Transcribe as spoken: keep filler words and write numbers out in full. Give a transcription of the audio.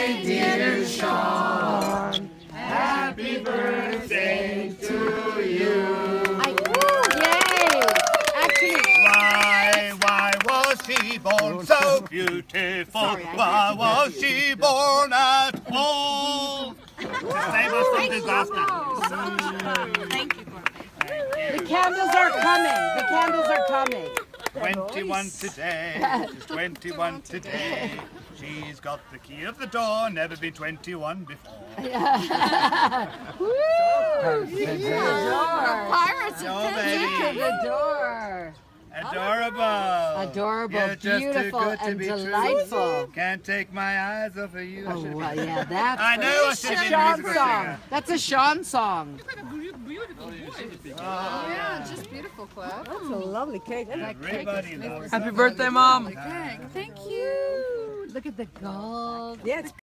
birthday, dear Shawne. Happy birthday to you. I, woo, yay! Actually, Why, why was she born so beautiful? Sorry, I Why was she born at all? To save us from disaster. Thank you, the candles are coming. The candles are coming. twenty-one today, she's twenty-one today. She's got the key of the door, never been twenty-one before. Woo! Pirates No, of baby. The door. Adorable. Adorable, You're just too beautiful, good to and be true. delightful. Can't take my eyes off of you. I Oh, should've well, been- yeah, that's I know I a should have been a Shawne musical song. singer. That's a Shawne song. Yeah, just beautiful, Cleo. That's a lovely cake. Everybody loves Happy birthday, Mom. Thank you. Look at the gold. Yeah, it's